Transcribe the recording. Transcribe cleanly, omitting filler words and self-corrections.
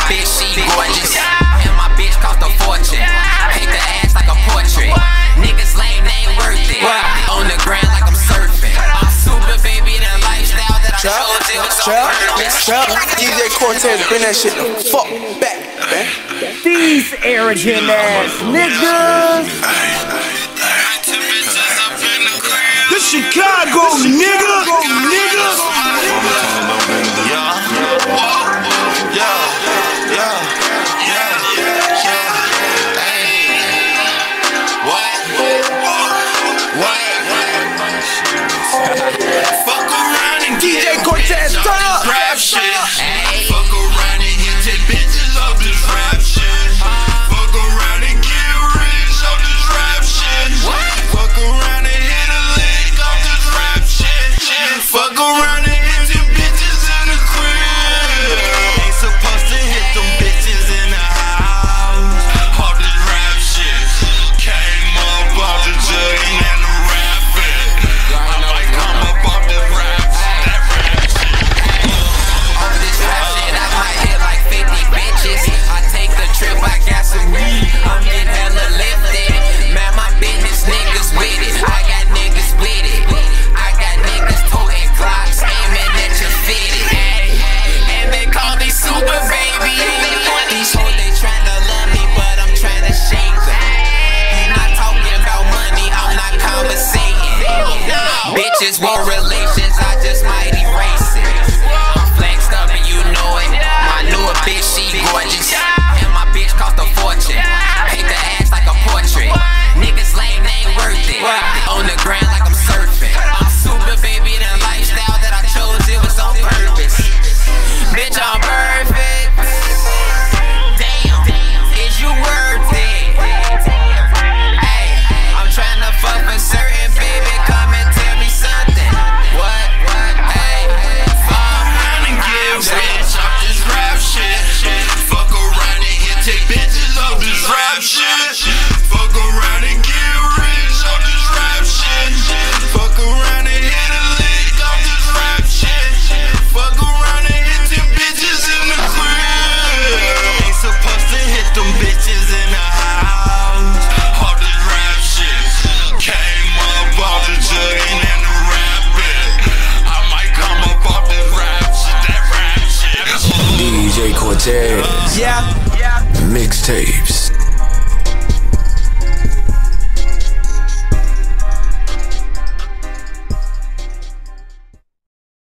bitch, she gorgeous. And my bitch cost a fortune. Paint the ass like a portrait. Niggas lame, they ain't worth it. On the ground like I'm surfing. I'm super baby, the lifestyle that I chose. It was on purpose. DJ Cortez, bring that shit the fuck back, man. These arrogant ass niggas. This Chicago, nigga. Fuck around and DJ Cortez, turn up. rap shit. Fuck around and hit that bitches off this rap shit. Fuck around and get rich off this rap shit. Fuck around and hit a lick off this rap shit. Fuck around and hit them bitches in the crib. Ain't supposed to hit them bitches in the house. Off this rap shit. Came up off the jug and the rap it. I might come up off this rap shit. That rap shit. On this rap shit, I might hit like 50 bitches. I take the trip, I got some weed. I'm getting hella lifted. Man, my business niggas with it. I got niggas with it. I got niggas toting Glocks, aiming at your fitted. And they call me super baby. These hoes, they tryna love me, but I'm tryna shake them. You not talking about money, I'm not conversating. Bitches want relations, I just might erase it. I'm flexed up and you know it. My new bitch, she gorgeous. And my bitch cost a fortune. Paint the ass like a portrait. Niggas lame, they ain't worth it. On the ground like I'm surfing. I'm super baby, the lifestyle that I chose, it was on purpose. Bitch, I'm perfect. Damn, is you worth it? Hey, I'm tryna fuck for certain, baby. Come and tell me something. What? Hey, fuck around and get rich off this rap shit. Fuck around and hit take bitches off this rap shit. Fuck around and get rich off this rap shit. Fuck around and hit a lick off this rap shit. Fuck around and hit them bitches in the crib. Ain't supposed to hit them bitches in the house. All this rap shit. Came up off the jug and the rap it. I might come up off this rap shit. That rap shit. DJ Cortez. Yeah. Mixtapes.